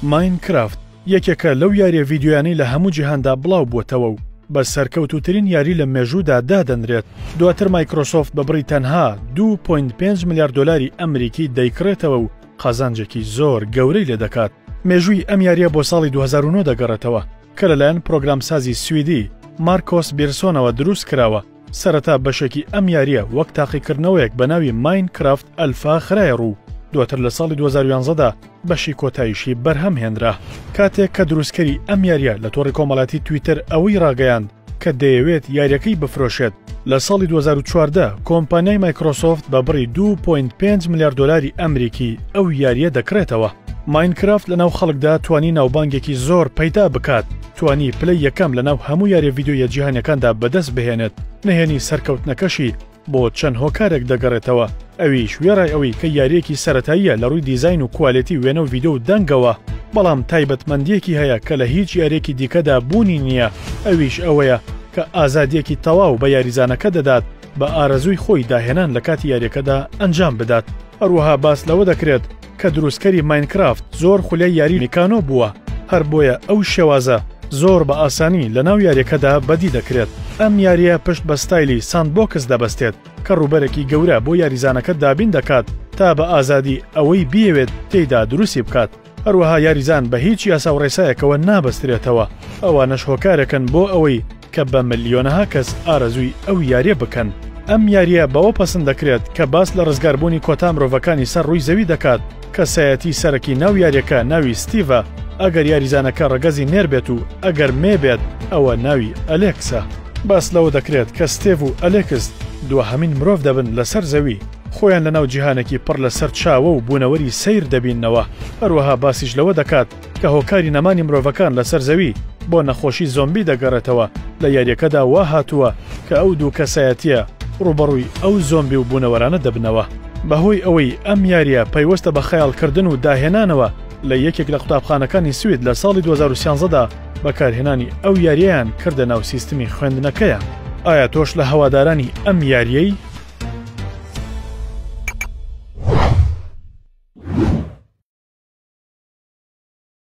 ماینکرافت یەکێکە لەو یاریە ڤیدیۆیانەی لە هەموو جیهاندا بڵاو بووەتەوە و بە سەرکەوتووترین یاری لە مێژوودا دادەنرێت. دواتر مایکرۆسۆفت بە بڕی تەنها 2.5 ملیار دۆلاری ئەمریکی دەیکڕێتەوە و قازانجێکی زۆر گەورەی لێ دەکات. مێژووی ئەم یاریە بۆ ساڵی 2009 دەگەڕێتەوە کە لەلایەن پرۆگرامسازی سویدی مارکۆس بیرسۆنەوە دروست کراوە. سەرەتا بەشێکی ئەم یاریە وەک تاقیکردنەوەیەک بە ناوی ماینکرافت ئەلفا خرایە ڕوو. دواتر لە ساڵی 2011دا بەشی کۆتاییشی بەرهەم هێنرا. کاتێک کە دروستکەری ئەم یاریە لە تۆڕی کۆمەڵاتی تویتر ئەوەی ڕاگەیاند کە دەیەوێت یاریەکەی بفرۆشێت. لە ساڵی 2014 کۆمپانیای مایکرۆسۆفت بە بڕی 2.5 ملیار دۆلاری ئەمریکی ئەو یاریە دەکرێتەوە. ماینکرافت لەناو خەڵکدا توانی ناوبانگێکی زۆر پەیدا بکات، توانی پلەی یەکەم لەناو هەموو یاریە ڤیدیۆیە جیهانیەکاندا بەدەست بهێنێت. نهێنی سەرکەوتنەکەشی بۆ چەند هۆکارێک دەگەڕێتەوە. ئەویش وێڕای ئەوەی کە یاریەکی سەرەتاییە لە ڕووی دیزاین و کوالێتی وێنە و ڤیدیۆ و دەنگەوە، بەڵام تایبەتمەندیەکی هەیە کە لە هیچ یاریەکی دیکەدا بوونی نییە. ئەویش ئەوەیە کە ئازادیەکی تەواو بە یاریزانەکە دەدات بە ئارەزووی خۆی داهێنان لە کاتی یاریەکەدا ئەنجام بدات. هەروەها باس لەوە دەکرێت کە دروستکەری ماینکرافت زۆر خولای یاری میکانۆ بووە، هەر بۆیە ئەو شێوازە زۆر بە ئاسانی لە ناو یاریەکەدا بەدی دەکرێت. ئەم یاریە پشت بە ستایلی ساندبۆکس دەبەستێت کە ڕووبەرێکی گەورە بۆ یاریزانەکە دابین دەکات تا بە ئازادی ئەوەی بیەوێت تێیدا دروستی بکات. هەروەها یاریزان بە هیچ یاسا و ڕێسایەکەوە نابەسترێتەوە. ئەوانەش هۆکارەکەن بۆ ئەوەی کە بە ملیۆنەها کەس ئارەزووی ئەو یاریە بکەن. ئەم یاریە بەوە پەسەند دەکرێت کە باس لە ڕزگاربوونی کۆتا مرۆڤەکانی سەر ڕووی زەوی دەکات کە سایەتی سەرەکی ناو یاریەکە ناوی ستیڤە. ئەگەر یاریزانەکە ڕەگەزی نێربێت و ئەگەر مێبێت ئەوە ناوی ئەلێکسە. باس لەوە دەکرێت کە ستێڤ و ئەلێکس دووهەمین مرۆڤ دەبن لەسەر زەوی، خۆیان لەناو جیهانێکی پڕ لەسەر چاوە و بوونەوەری سیر دەبینەوە. هەروەها باسیش لەوە دەکات کە هۆکاری نەمانی مرۆڤەکان لەسەر زەوی بۆ نەخۆشی زۆمبی دەگەڕێتەوە. لە یاریەکەدا وا هاتووە کە ئەو دوو کەسایەتیە ڕوبەڕووی ئەو زۆمبی و بوونەوەرانە دەبنەوە. بەهۆی ئەوەی ئەم یاریە پەیوەستە بە خەیاڵکردن و داهێنانەوە، لە یەکێک لە قوتابخانەکانی سوید لە ساڵی 2013دا بەکارهێنانی ئەو یاریەیان کردە ناو سیستمی خوێندنەکەیە. ئایا تۆش لە هەوادارانی ئەم یاریەی؟